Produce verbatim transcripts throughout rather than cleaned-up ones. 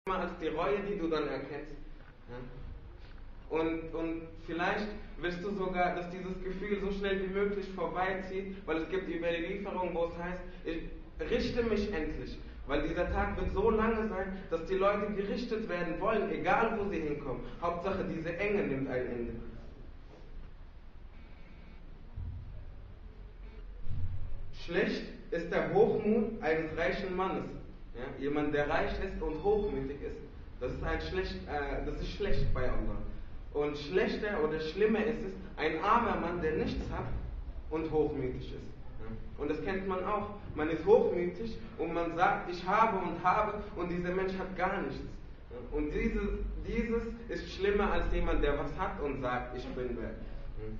als die Reue, die du dann erkennst. Ja? Und, und vielleicht willst du sogar, dass dieses Gefühl so schnell wie möglich vorbeizieht, weil es gibt Überlieferungen, wo es heißt, ich richte mich endlich. Weil dieser Tag wird so lange sein, dass die Leute gerichtet werden wollen, egal wo sie hinkommen. Hauptsache, diese Enge nimmt ein Ende. Schlecht ist der Hochmut eines reichen Mannes. Ja? Jemand, der reich ist und hochmütig ist. Das ist, ein schlecht, äh, das ist schlecht bei Allah. Und schlechter oder schlimmer ist es, ein armer Mann, der nichts hat und hochmütig ist. Ja? Und das kennt man auch. Man ist hochmütig und man sagt, ich habe und habe, und dieser Mensch hat gar nichts. Ja? Und dieses, dieses ist schlimmer als jemand, der was hat und sagt, ich bin wer. Ja?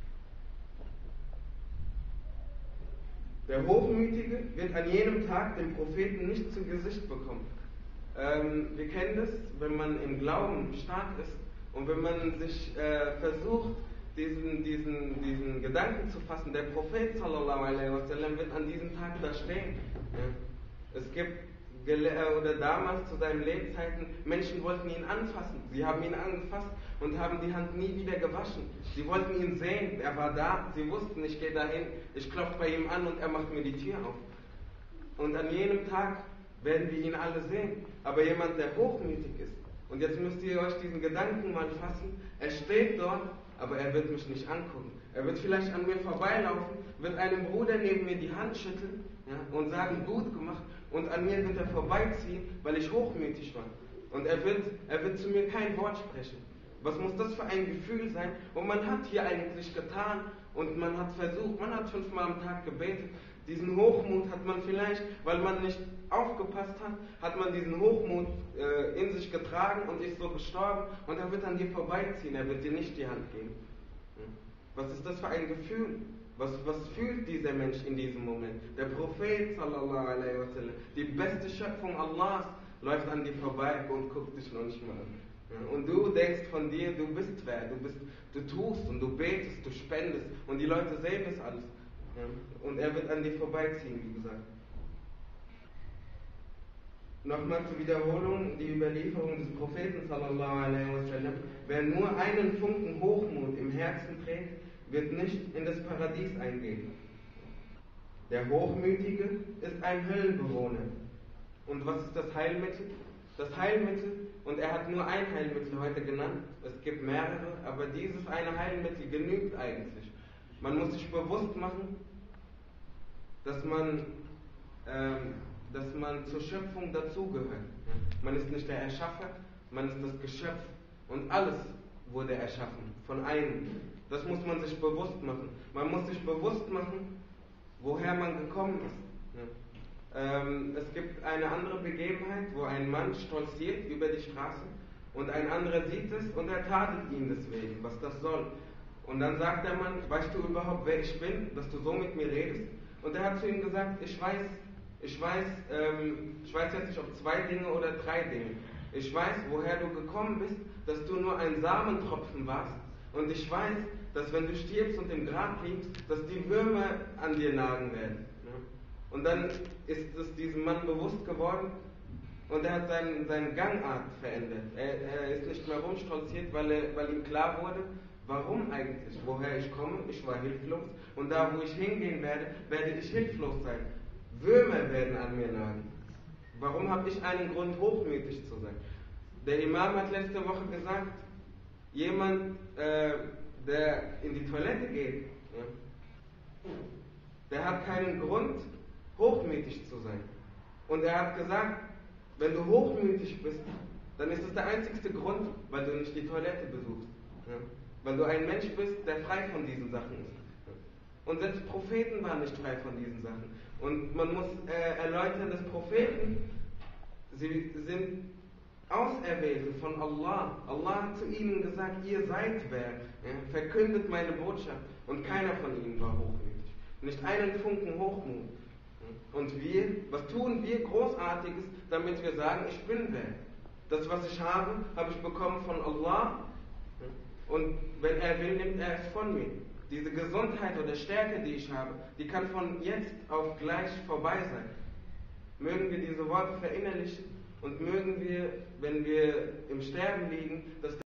Der Hochmütige wird an jenem Tag den Propheten nicht zu Gesicht bekommen. Ähm, wir kennen das, wenn man im Glauben stark ist und wenn man sich äh, versucht, diesen, diesen, diesen Gedanken zu fassen, der Prophet sallallahu alaihi wasallam wird an diesem Tag da stehen. Ja. Es gibt, oder damals zu seinen Lebzeiten, Menschen wollten ihn anfassen. Sie haben ihn angefasst und haben die Hand nie wieder gewaschen. Sie wollten ihn sehen, er war da, sie wussten, ich gehe dahin, ich klopfe bei ihm an und er macht mir die Tür auf. Und an jenem Tag werden wir ihn alle sehen. Aber jemand, der hochmütig ist, und jetzt müsst ihr euch diesen Gedanken mal fassen, er steht dort, aber er wird mich nicht angucken. Er wird vielleicht an mir vorbeilaufen, wird einem Bruder neben mir die Hand schütteln, ja, und sagen, gut gemacht, und an mir wird er vorbeiziehen, weil ich hochmütig war. Und er wird, er wird zu mir kein Wort sprechen. Was muss das für ein Gefühl sein? Und man hat hier eigentlich getan und man hat versucht, man hat fünfmal am Tag gebetet. Diesen Hochmut hat man vielleicht, weil man nicht aufgepasst hat, hat man diesen Hochmut äh, in sich getragen und ist so gestorben, und er wird an dir vorbeiziehen, er wird dir nicht die Hand geben. Was ist das für ein Gefühl? Was, was fühlt dieser Mensch in diesem Moment? Der Prophet sallallahu alaihi wasallam, die beste Schöpfung Allahs, läuft an dir vorbei und guckt dich noch nicht mal an. Ja, und du denkst von dir, du bist wer, du, bist, du tust und du betest, du spendest, und die Leute sehen das alles. Ja, und er wird an dir vorbeiziehen, wie gesagt. Nochmal zur Wiederholung, die Überlieferung des Propheten sallallahu alaihi wasallam: Wer nur einen Funken Hochmut im Herzen trägt, wird nicht in das Paradies eingehen. Der Hochmütige ist ein Höllenbewohner. Und was ist das Heilmittel? Das Heilmittel, und er hat nur ein Heilmittel heute genannt, es gibt mehrere, aber dieses eine Heilmittel genügt eigentlich. Man muss sich bewusst machen, dass man, ähm, dass man zur Schöpfung dazugehört. Man ist nicht der Erschaffer, man ist das Geschöpf, und alles wurde erschaffen von einem. Das muss man sich bewusst machen. Man muss sich bewusst machen, woher man gekommen ist. Ja. Ähm, es gibt eine andere Begebenheit, wo ein Mann stolziert über die Straße und ein anderer sieht es und er tadelt ihn deswegen, was das soll. Und dann sagt der Mann, weißt du überhaupt, wer ich bin, dass du so mit mir redest? Und er hat zu ihm gesagt, ich weiß, ich weiß, ähm, ich weiß jetzt nicht, ob zwei Dinge oder drei Dinge. Ich weiß, woher du gekommen bist, dass du nur ein Samentropfen warst. Und ich weiß, dass wenn du stirbst und im Grab liegst, dass die Würmer an dir nagen werden. Und dann ist es diesem Mann bewusst geworden und er hat seinen, seine Gangart verändert. Er, er ist nicht mehr rumstolziert, weil, er, weil ihm klar wurde, warum eigentlich, woher ich komme. Ich war hilflos und da, wo ich hingehen werde, werde ich hilflos sein. Würmer werden an mir nagen. Warum habe ich einen Grund, hochmütig zu sein? Der Imam hat letzte Woche gesagt, jemand, äh, der in die Toilette geht, ja, der hat keinen Grund, hochmütig zu sein. Und er hat gesagt, wenn du hochmütig bist, dann ist es der einzigste Grund, weil du nicht die Toilette besuchst. Ja, weil du ein Mensch bist, der frei von diesen Sachen ist. Ja. Und selbst Propheten waren nicht frei von diesen Sachen. Und man muss äh, erläutern, dass Propheten, sie sind Auserwählte von Allah. Allah hat zu ihnen gesagt, ihr seid wer, ja, verkündet meine Botschaft. Und keiner von ihnen war hochmütig. Nicht einen Funken Hochmut. Ja. Und wir, was tun wir Großartiges, damit wir sagen, ich bin wer? Das, was ich habe, habe ich bekommen von Allah. Ja. Und wenn er will, nimmt er es von mir. Diese Gesundheit oder Stärke, die ich habe, die kann von jetzt auf gleich vorbei sein. Mögen wir diese Worte verinnerlichen Und mögen wir, wenn wir im Sterben liegen, dass